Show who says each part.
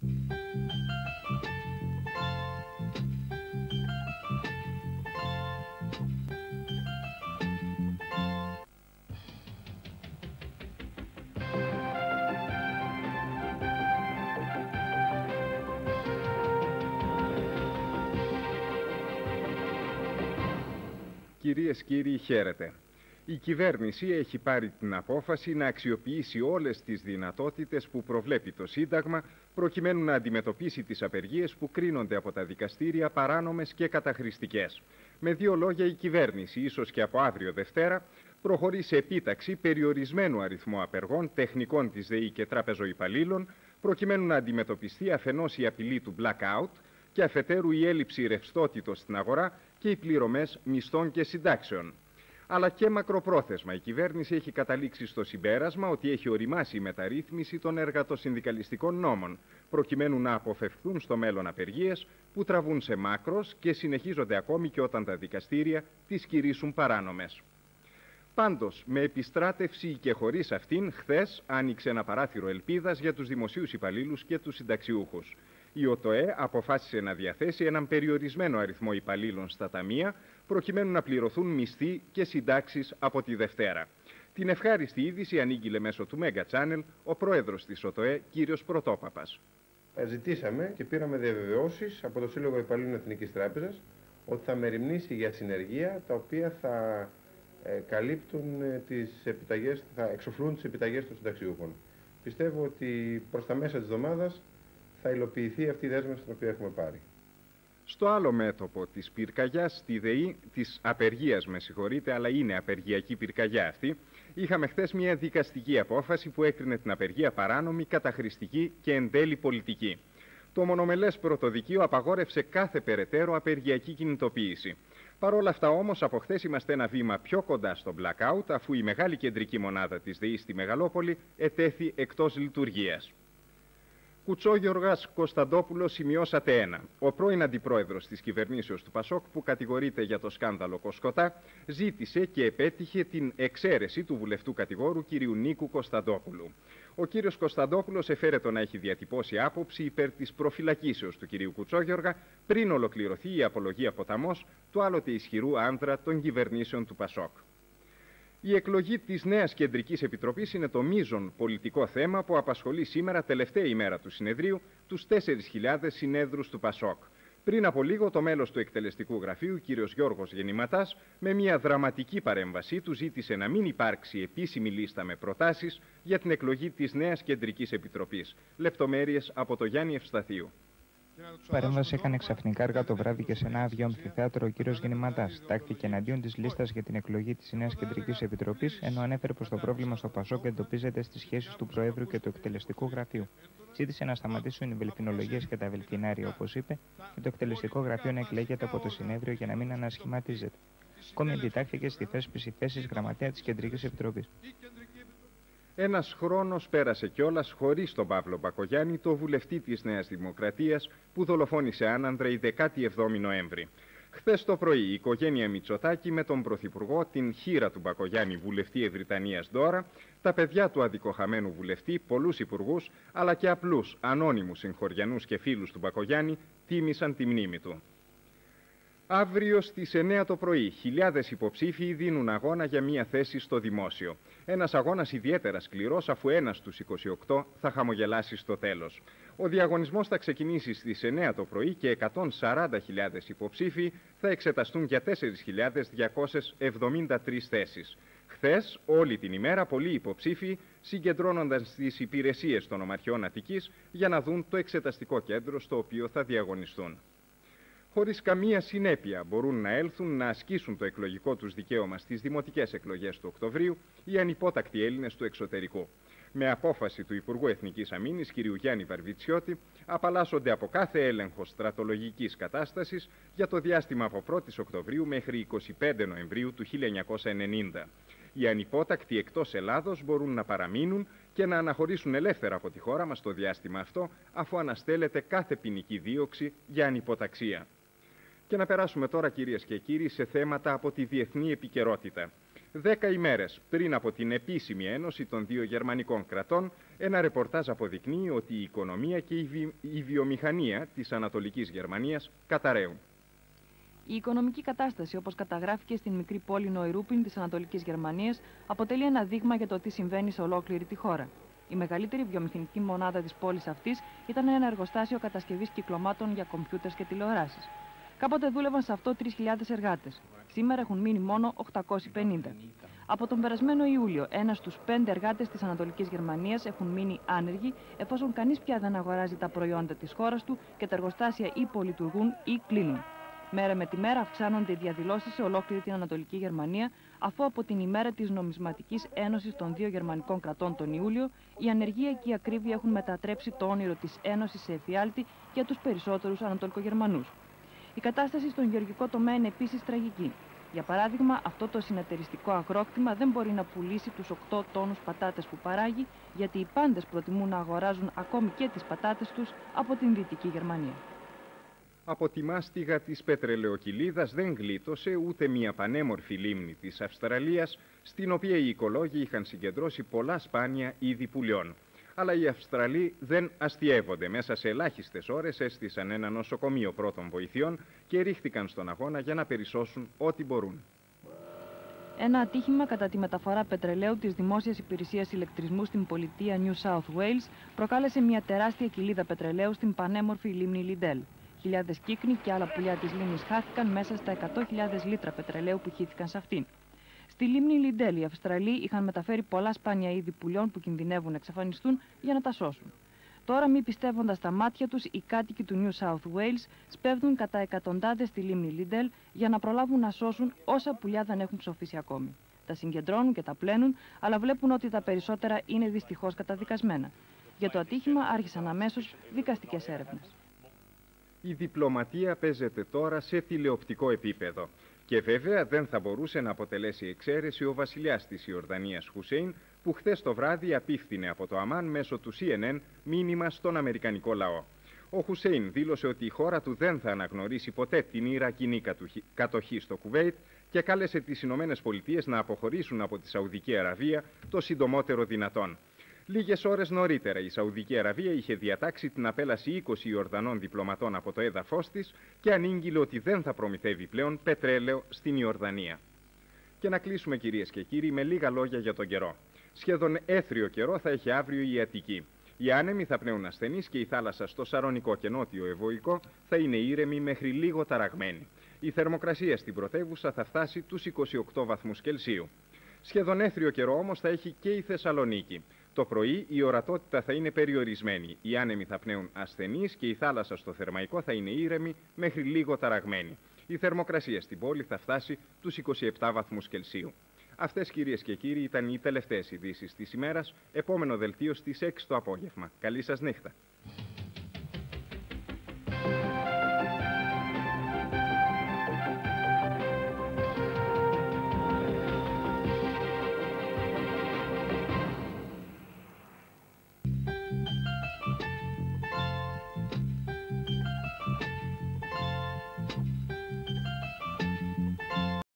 Speaker 1: Κυρίες και κύριοι, χαίρετε. Η κυβέρνηση έχει πάρει την απόφαση να αξιοποιήσει όλες τις δυνατότητες που προβλέπει το Σύνταγμα προκειμένου να αντιμετωπίσει τις απεργίες που κρίνονται από τα δικαστήρια παράνομες και καταχρηστικές. Με δύο λόγια, η κυβέρνηση, ίσως και από αύριο Δευτέρα, προχωρεί σε επίταξη περιορισμένου αριθμού απεργών, τεχνικών της ΔΕΗ και τραπεζοϊπαλλήλων, προκειμένου να αντιμετωπιστεί αφενός η απειλή του blackout και αφετέρου η έλλειψη ρευστότητος στην αγορά και οι πληρωμές μισθών και συντάξεων. Αλλά και μακροπρόθεσμα η κυβέρνηση έχει καταλήξει στο συμπέρασμα ότι έχει οριμάσει η μεταρρύθμιση των εργατοσυνδικαλιστικών νόμων, προκειμένου να αποφευχθούν στο μέλλον απεργίες που τραβούν σε μάκρος και συνεχίζονται ακόμη και όταν τα δικαστήρια τις κηρύσουν παράνομες. Πάντως, με επιστράτευση και χωρίς αυτήν, χθες άνοιξε ένα παράθυρο ελπίδας για τους δημοσίους υπαλλήλους και τους συνταξιούχους. Η ΟΤΟΕ αποφάσισε να διαθέσει έναν περιορισμένο αριθμό υπαλλήλων στα ταμεία, προκειμένου να πληρωθούν μισθοί και συντάξεις από τη Δευτέρα. Την ευχάριστη είδηση ανήγγειλε μέσω του Mega Channel ο πρόεδρος της ΟΤΟΕ, κύριος Πρωτόπαπας.
Speaker 2: Ζητήσαμε και πήραμε διαβεβαιώσεις από το Σύλλογο Υπαλλήλων Εθνικής Τράπεζας ότι θα μεριμνήσει για συνεργεία τα οποία θα καλύπτουν τις επιταγές, θα εξοφλούν τις επιταγές των συνταξιούχων. Πιστεύω ότι προς τα μέσα της εβδομάδας θα υλοποιηθεί αυτή η δέσμευση την οποία έχουμε πάρει.
Speaker 1: Στο άλλο μέτωπο της πυρκαγιάς, στη ΔΕΗ, της απεργίας με συγχωρείτε, αλλά είναι απεργιακή πυρκαγιά αυτή, είχαμε χθες μια δικαστική απόφαση που έκρινε την απεργία παράνομη, καταχρηστική και εν τέλει πολιτική. Το μονομελές πρωτοδικείο απαγόρευσε κάθε περαιτέρω απεργιακή κινητοποίηση. Παρ' όλα αυτά όμως, από χθες είμαστε ένα βήμα πιο κοντά στο blackout, αφού η μεγάλη κεντρική μονάδα της ΔΕΗ στη Μεγαλόπολη ετέθη εκτός λειτουργίας. Κουτσόγιοργας Κωνσταντόπουλος, σημειώσατε ένα. Ο πρώην αντιπρόεδρος της κυβερνήσεως του Πασόκ, που κατηγορείται για το σκάνδαλο Κοσκοτά, ζήτησε και επέτυχε την εξαίρεση του βουλευτού κατηγόρου κ. Νίκου Κωνσταντόπουλου. Ο κύριος Κωνσταντόπουλος εφαίρετο να έχει διατυπώσει άποψη υπέρ της προφυλακήσεως του κ. Κουτσόγιοργα πριν ολοκληρωθεί η απολογία ποταμός του άλλοτε ισχυρού άνδρα των κυβερνήσεων του Πασόκ. Η εκλογή της νέας Κεντρικής Επιτροπής είναι το μείζον πολιτικό θέμα που απασχολεί σήμερα, τελευταία ημέρα του συνεδρίου, τους 4.000 συνέδρους του Πασόκ. Πριν από λίγο, το μέλος του εκτελεστικού γραφείου, κ. Γιώργος Γεννηματάς, με μια δραματική παρέμβασή του ζήτησε να μην υπάρξει επίσημη λίστα με προτάσεις για την εκλογή της νέας Κεντρικής Επιτροπής. Λεπτομέρειες από το Γιάννη Ευσταθίου.
Speaker 3: Παρέμβαση έκανε ξαφνικά αργά το βράδυ και σε ένα άδειο αμφιθέατρο ο κύριος Γεννηματάς. Τάχθηκε εναντίον της λίστας για την εκλογή της νέας Κεντρικής Επιτροπής, ενώ ανέφερε πως το πρόβλημα στο Πασόκ εντοπίζεται στις σχέσεις του Προέδρου και του εκτελεστικού γραφείου. Ζήτησε να σταματήσουν οι βελφινολογίες και τα βελφινάρια, όπως είπε, και το εκτελεστικό γραφείο να εκλέγεται από το συνέδριο για να μην ανασχηματίζεται. Ακόμη αντιτάχθηκε στη θέσπιση θέσης γραμματέα της Κεντρικής Επιτροπής.
Speaker 1: Ένας χρόνος πέρασε κιόλας χωρίς τον Παύλο Μπακογιάννη, το βουλευτή της Νέας Δημοκρατίας, που δολοφόνησε άνανδρα η 17η Νοέμβρη. Χθες το πρωί η οικογένεια Μητσοτάκη με τον Πρωθυπουργό, την χείρα του Μπακογιάννη, βουλευτή Ευρυτανίας Ντόρα, τα παιδιά του αδικοχαμένου βουλευτή, πολλούς υπουργούς, αλλά και απλούς ανώνυμους συγχωριανούς και φίλους του Μπακογιάννη τίμησαν τη μνήμη του. Αύριο στις 9 το πρωί, χιλιάδες υποψήφιοι δίνουν αγώνα για μία θέση στο δημόσιο. Ένας αγώνας ιδιαίτερα σκληρός, αφού ένας στους 28 θα χαμογελάσει στο τέλος. Ο διαγωνισμός θα ξεκινήσει στις 9 το πρωί και 140.000 υποψήφιοι θα εξεταστούν για 4.273 θέσεις. Χθες, όλη την ημέρα, πολλοί υποψήφιοι συγκεντρώνονταν στις υπηρεσίες των ομαρχιών Αττικής για να δουν το εξεταστικό κέντρο στο οποίο θα διαγωνιστούν. Χωρίς καμία συνέπεια μπορούν να έλθουν να ασκήσουν το εκλογικό τους δικαίωμα στις δημοτικές εκλογές του Οκτωβρίου οι ανυπότακτοι Έλληνες του εξωτερικού. Με απόφαση του Υπουργού Εθνικής Αμήνης, κ. Γιάννη Βαρβιτσιώτη, απαλλάσσονται από κάθε έλεγχο στρατολογικής κατάστασης για το διάστημα από 1η Οκτωβρίου μέχρι 25 Νοεμβρίου του 1990. Οι ανυπότακτοι εκτός Ελλάδος μπορούν να παραμείνουν και να αναχωρήσουν ελεύθερα από τη χώρα μας το διάστημα αυτό, αφού αναστέλλεται κάθε ποινική δίωξη για ανυποταξία. Και να περάσουμε τώρα, κυρίες και κύριοι, σε θέματα από τη διεθνή επικαιρότητα. 10 ημέρες πριν από την επίσημη ένωση των δύο γερμανικών κρατών, ένα ρεπορτάζ αποδεικνύει ότι η οικονομία και η βιομηχανία της Ανατολικής Γερμανίας καταραίουν.
Speaker 4: Η οικονομική κατάσταση, όπως καταγράφηκε στην μικρή πόλη Νόιρούπιν της Ανατολικής Γερμανίας, αποτελεί ένα δείγμα για το τι συμβαίνει σε ολόκληρη τη χώρα. Η μεγαλύτερη βιομηχανική μονάδα της πόλης αυτής ήταν ένα εργοστάσιο κατασκευής κυκλωμάτων για κομπιούτερς και τηλεοράσεις. Κάποτε δούλευαν σε αυτό 3.000 εργάτες. Σήμερα έχουν μείνει μόνο 850. Από τον περασμένο Ιούλιο, 1 στους 5 εργάτες της Ανατολικής Γερμανίας έχουν μείνει άνεργοι, εφόσον κανείς πια δεν αγοράζει τα προϊόντα της χώρας του και τα εργοστάσια ή πολυλειτουργούν ή κλείνουν. Μέρα με τη μέρα αυξάνονται οι διαδηλώσεις σε ολόκληρη την Ανατολική Γερμανία, αφού από την ημέρα της νομισματικής ένωσης των δύο γερμανικών κρατών τον Ιούλιο, η ανεργία και η ακρίβεια έχουν μετατρέψει το όνειρο της ένωσης σε εφιάλτη για τους περισσότερους Ανατολικογερμανούς. Η κατάσταση στον γεωργικό τομέα είναι επίσης τραγική. Για παράδειγμα, αυτό το συνεταιριστικό αγρόκτημα δεν μπορεί να πουλήσει τους 8 τόνους πατάτες που παράγει, γιατί οι πάντες προτιμούν να αγοράζουν ακόμη και τις πατάτες τους από την Δυτική Γερμανία.
Speaker 1: Από τη μάστιγα της πετρελαιοκυλίδας δεν γλίτωσε ούτε μια πανέμορφη λίμνη της Αυστραλίας, στην οποία οι οικολόγοι είχαν συγκεντρώσει πολλά σπάνια είδη πουλιών. Αλλά οι Αυστραλοί δεν αστιεύονται. Μέσα σε ελάχιστες ώρες έστησαν ένα νοσοκομείο πρώτων βοηθειών και ρίχτηκαν στον αγώνα για να περισσώσουν ό,τι μπορούν.
Speaker 4: Ένα ατύχημα κατά τη μεταφορά πετρελαίου της Δημόσιας Υπηρεσίας Ηλεκτρισμού στην πολιτεία New South Wales προκάλεσε μια τεράστια κοιλίδα πετρελαίου στην πανέμορφη λίμνη Λιντέλ. Χιλιάδες κύκνοι και άλλα πουλιά της λίμνης χάθηκαν μέσα στα 100.000 λίτρα πετρελαίου που χύθηκαν σε αυτήν. Στη λίμνη Λιντέλ οι Αυστραλοί είχαν μεταφέρει πολλά σπάνια είδη πουλιών που κινδυνεύουν να εξαφανιστούν για να τα σώσουν. Τώρα, μη πιστεύοντας τα μάτια τους, οι κάτοικοι του New South Wales σπέβδουν κατά εκατοντάδες στη λίμνη Λιντέλ για να προλάβουν να σώσουν όσα πουλιά δεν έχουν ψοφήσει ακόμη. Τα συγκεντρώνουν και τα πλένουν, αλλά βλέπουν ότι τα περισσότερα είναι δυστυχώς καταδικασμένα. Για το ατύχημα άρχισαν αμέσως δικαστικές έρευνες.
Speaker 1: Η διπλωματία παίζεται τώρα σε τηλεοπτικό επίπεδο. Και βέβαια δεν θα μπορούσε να αποτελέσει εξαίρεση ο βασιλιάς της Ιορδανίας Χουσέιν, που χθες το βράδυ απίφθινε από το Αμάν μέσω του CNN μήνυμα στον αμερικανικό λαό. Ο Χουσέιν δήλωσε ότι η χώρα του δεν θα αναγνωρίσει ποτέ την Ιρακινή κατοχή στο Κουβέιτ και κάλεσε τις Ηνωμένες Πολιτείες να αποχωρήσουν από τη Σαουδική Αραβία το συντομότερο δυνατόν. Λίγες ώρες νωρίτερα η Σαουδική Αραβία είχε διατάξει την απέλαση 20 Ιορδανών διπλωματών από το έδαφος της και ανήγγειλε ότι δεν θα προμηθεύει πλέον πετρέλαιο στην Ιορδανία. Και να κλείσουμε, κυρίες και κύριοι, με λίγα λόγια για τον καιρό. Σχεδόν έθριο καιρό θα έχει αύριο η Αττική. Οι άνεμοι θα πνέουν ασθενείς και η θάλασσα στο Σαρονικό και Νότιο Ευωικό θα είναι ήρεμη μέχρι λίγο ταραγμένη. Η θερμοκρασία στην πρωτεύουσα θα φτάσει τους 28 βαθμούς Κελσίου. Σχεδόν έθριο καιρό όμως θα έχει και η Θεσσαλονίκη. Το πρωί η ορατότητα θα είναι περιορισμένη, οι άνεμοι θα πνέουν ασθενείς και η θάλασσα στο Θερμαϊκό θα είναι ήρεμη μέχρι λίγο ταραγμένη. Η θερμοκρασία στην πόλη θα φτάσει τους 27 βαθμούς Κελσίου. Αυτές, κυρίες και κύριοι, ήταν οι τελευταίες ειδήσεις της ημέρας. Επόμενο δελτίο στις 6 το απόγευμα. Καλή σας νύχτα.